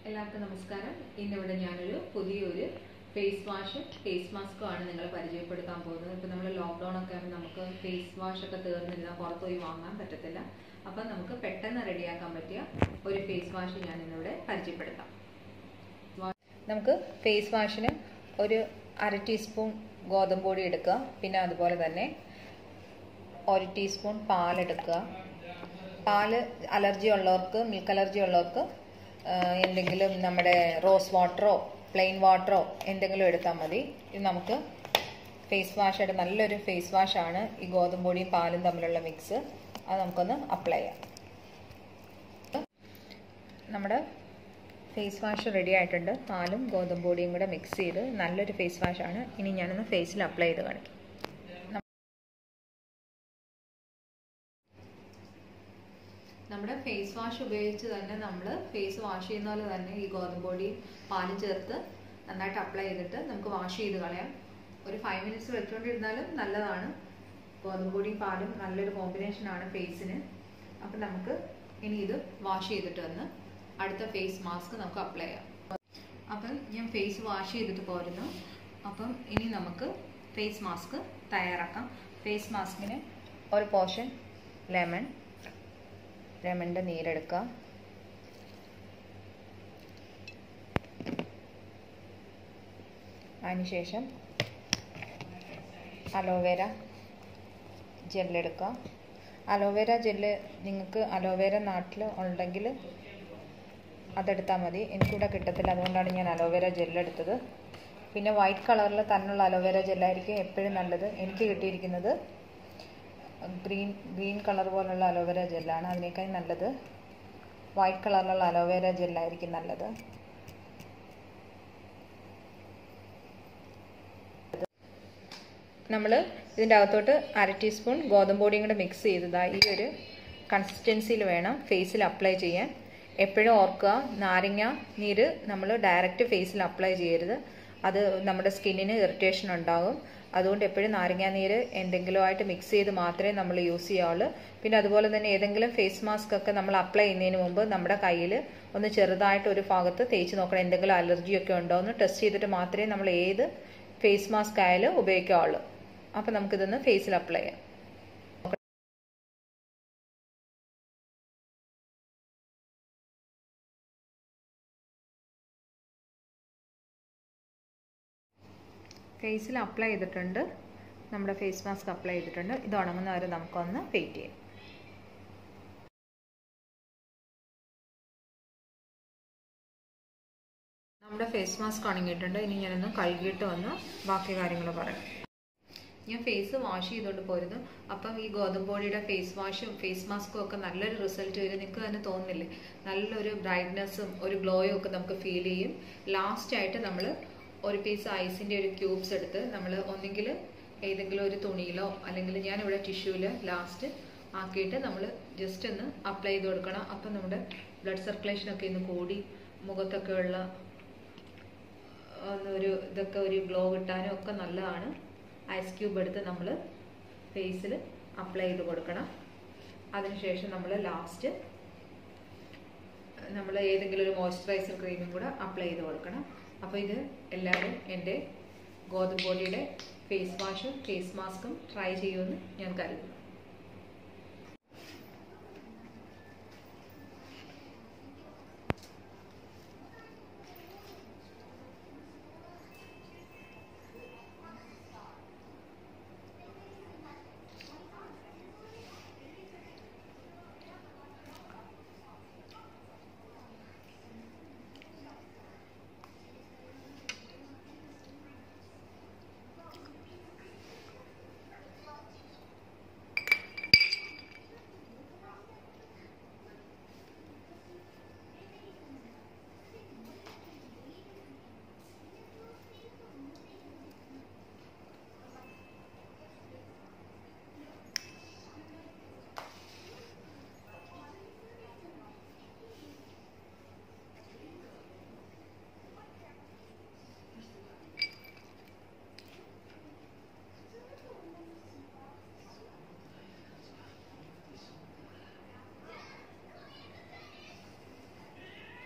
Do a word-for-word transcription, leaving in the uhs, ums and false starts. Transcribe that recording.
എല്ലാവർക്കും നമസ്കാരം. ഇന്നിവിടെ ഞാനൊരു പുതിയൊരു ഫേസ് വാഷ് ഫേസ് മാസ്കും ആണ് നിങ്ങളെ പരിചയപ്പെടുത്താൻ പോകുന്നത്. ഇപ്പം നമ്മൾ ലോക്ക്ഡൗൺ ഒക്കെ ആകുമ്പോൾ നമുക്ക് ഫേസ് വാഷ് ഒക്കെ തീർന്നില്ല, പുറത്ത് പോയി വാങ്ങാൻ പറ്റത്തില്ല. അപ്പം നമുക്ക് പെട്ടെന്ന് റെഡിയാക്കാൻ പറ്റിയ ഒരു ഫേസ് വാഷ് ഞാൻ ഇന്നിവിടെ പരിചയപ്പെടുത്താം. നമുക്ക് ഫേസ് വാഷിന് ഒരു അര ടീസ്പൂൺ ഗോതമ്പ് പൊടി എടുക്കുക. പിന്നെ അതുപോലെ തന്നെ ഒരു ടീസ്പൂൺ പാലെടുക്കുക. പാല് അലർജി ഉള്ളവർക്ക്, മിൽക്ക് അലർജി ഉള്ളവർക്ക് എന്തെങ്കിലും നമ്മുടെ റോസ് വാട്ടറോ പ്ലെയിൻ വാട്ടറോ എന്തെങ്കിലും എടുത്താൽ മതി. ഇത് നമുക്ക് ഫേസ് വാഷായിട്ട് നല്ലൊരു ഫേസ് വാഷാണ് ഈ ഗോതമ്പ് പൊടിയും പാലും തമ്മിലുള്ള മിക്സ്. അത് നമുക്കൊന്ന് അപ്ലൈ ചെയ്യാം. നമ്മുടെ ഫേസ് വാഷ് റെഡി ആയിട്ടുണ്ട്. പാലും ഗോതമ്പ് പൊടിയും കൂടെ മിക്സ് ചെയ്ത് നല്ലൊരു ഫേസ് വാഷാണ്. ഇനി ഞാനൊന്ന് ഫേസിൽ അപ്ലൈ ചെയ്ത് കാണിക്കാം. നമ്മുടെ ഫേസ് വാഷ് ഉപയോഗിച്ച് തന്നെ നമ്മൾ ഫേസ് വാഷ് ചെയ്യുന്ന പോലെ തന്നെ ഈ ഗോതമ്പ് പൊടി പാലും ചേർത്ത് നന്നായിട്ട് അപ്ലൈ ചെയ്തിട്ട് നമുക്ക് വാഷ് ചെയ്ത് കളയാം. ഒരു ഫൈവ് മിനിറ്റ്സ് വെച്ചുകൊണ്ടിരുന്നാലും നല്ലതാണ്. ഗോതമ്പ് പൊടിയും പാലും നല്ലൊരു കോമ്പിനേഷനാണ് ഫേസിന്. അപ്പം നമുക്ക് ഇനി ഇത് വാഷ് ചെയ്തിട്ട് വന്ന് അടുത്ത ഫേസ് മാസ്ക് നമുക്ക് അപ്ലൈ ചെയ്യാം. അപ്പം ഞാൻ ഫേസ് വാഷ് ചെയ്തിട്ട് പോരുന്നു. അപ്പം ഇനി നമുക്ക് ഫേസ് മാസ്ക് തയ്യാറാക്കാം. ഫേസ് മാസ്കിന് ഒരു പോർഷൻ ലെമൺ ലെമണിൻ്റെ നീരെടുക്കുക. അതിനുശേഷം അലോവേര ജെല്ലെടുക്കുക. അലോവേര ജെല്ല് നിങ്ങൾക്ക് അലോവേര നാട്ടിൽ ഉണ്ടെങ്കിൽ അതെടുത്താൽ മതി. എനിക്കിവിടെ കിട്ടത്തില്ല, അതുകൊണ്ടാണ് ഞാൻ അലോവേര ജെല്ലെടുത്തത്. പിന്നെ വൈറ്റ് കളറിൽ തന്നെയുള്ള അലോവേര ജെല്ലായിരിക്കും എപ്പോഴും നല്ലത്. എനിക്ക് കിട്ടിയിരിക്കുന്നത് ഗ്രീൻ ഗ്രീൻ കളർ പോലുള്ള അലോവേര ജെല്ലാണ്. അതിനേക്കാൾ നല്ലത് വൈറ്റ് കളറിലുള്ള അലോവേര ജെല്ലായിരിക്കും നല്ലത്. നമ്മൾ ഇതിൻ്റെ അകത്തോട്ട് അര ടീസ്പൂൺ ഗോതമ്പ് പൊടിയും കൂടെ മിക്സ് ചെയ്തതാണ്. ഈ ഒരു കൺസിസ്റ്റൻസിയിൽ വേണം ഫേസിൽ അപ്ലൈ ചെയ്യാൻ. എപ്പോഴും ഓർക്കുക, നാരങ്ങ നീര് നമ്മൾ ഡയറക്റ്റ് ഫേസിൽ അപ്ലൈ ചെയ്യരുത്. അത് നമ്മുടെ സ്കിന്നിന് ഇറിറ്റേഷൻ ഉണ്ടാകും. അതുകൊണ്ട് എപ്പോഴും നാരങ്ങാനീര് എന്തെങ്കിലുമായിട്ട് മിക്സ് ചെയ്ത് മാത്രമേ നമ്മൾ യൂസ് ചെയ്യാവുള്ളൂ. പിന്നെ അതുപോലെ തന്നെ ഏതെങ്കിലും ഫേസ് മാസ്ക് ഒക്കെ നമ്മൾ അപ്ലൈ ചെയ്യുന്നതിന് മുമ്പ് നമ്മുടെ കയ്യിൽ ഒന്ന് ചെറുതായിട്ട് ഒരു ഭാഗത്ത് തേച്ച് നോക്കണം. എന്തെങ്കിലും അലർജിയൊക്കെ ഉണ്ടോ എന്ന് ടെസ്റ്റ് ചെയ്തിട്ട് മാത്രമേ നമ്മൾ ഏത് ഫേസ് മാസ്ക് ആയാലും ഉപയോഗിക്കാവുള്ളൂ. അപ്പം നമുക്കിതൊന്ന് ഫേസിൽ അപ്ലൈ ചെയ്യാം. ഫേസിൽ അപ്ലൈ ചെയ്തിട്ടുണ്ട്. നമ്മുടെ ഫേസ് മാസ്ക് അപ്ലൈ ചെയ്തിട്ടുണ്ട്. ഇത് ഉണങ്ങുന്ന വരെ നമുക്കൊന്ന് വെയിറ്റ് ചെയ്യാം. നമ്മുടെ ഫേസ് മാസ്ക് ഉണങ്ങിയിട്ടുണ്ട്. ഇനി ഞാനൊന്ന് കഴുകിയിട്ട് വന്ന് ബാക്കി കാര്യങ്ങൾ പറയാം. ഞാൻ ഫേസ് വാഷ് ചെയ്തുകൊണ്ട് പോരുന്നു. അപ്പം ഈ ഗോതമ്പ് പൊടിയുടെ ഫേസ് വാഷും ഫേസ് മാസ്കും ഒക്കെ നല്ലൊരു റിസൾട്ട് വരും. നിങ്ങൾക്ക് തന്നെ തോന്നുന്നില്ലേ? നല്ലൊരു ബ്രൈറ്റ്നെസ്സും ഒരു ഗ്ലോയും ഒക്കെ നമുക്ക് ഫീൽ ചെയ്യും. ലാസ്റ്റായിട്ട് നമ്മൾ ഒരു പീസ് ഐസിൻ്റെ ഒരു ക്യൂബ്സ് എടുത്ത് നമ്മൾ ഒന്നെങ്കിൽ ഏതെങ്കിലും ഒരു തുണിയിലോ അല്ലെങ്കിൽ ഞാനിവിടെ ടിഷ്യൂവിൽ ലാസ്റ്റ് ആക്കിയിട്ട് നമ്മൾ ജസ്റ്റ് ഒന്ന് അപ്ലൈ ചെയ്ത് കൊടുക്കണം. അപ്പം നമ്മുടെ ബ്ലഡ് സർക്കുലേഷനൊക്കെ ഇന്ന് കൂടി മുഖത്തൊക്കെ ഉള്ള ഒരു ഇതൊക്കെ ഒരു ഗ്ലോ കിട്ടാനും ഒക്കെ നല്ലതാണ്. ഐസ് ക്യൂബ് എടുത്ത് നമ്മൾ ഫേസിൽ അപ്ലൈ ചെയ്ത് കൊടുക്കണം. അതിനുശേഷം നമ്മൾ ലാസ്റ്റ് നമ്മൾ ഏതെങ്കിലും ഒരു മോയ്സ്ചറൈസർ ക്രീമും കൂടെ അപ്ലൈ ചെയ്ത് കൊടുക്കണം. അപ്പോൾ ഇത് എല്ലാവരും എൻ്റെ ഗോതമ്പ് പൊടിയുടെ ഫേസ് വാഷും ഫേസ് മാസ്കും ട്രൈ ചെയ്യുമെന്ന് ഞാൻ കരുതുന്നു.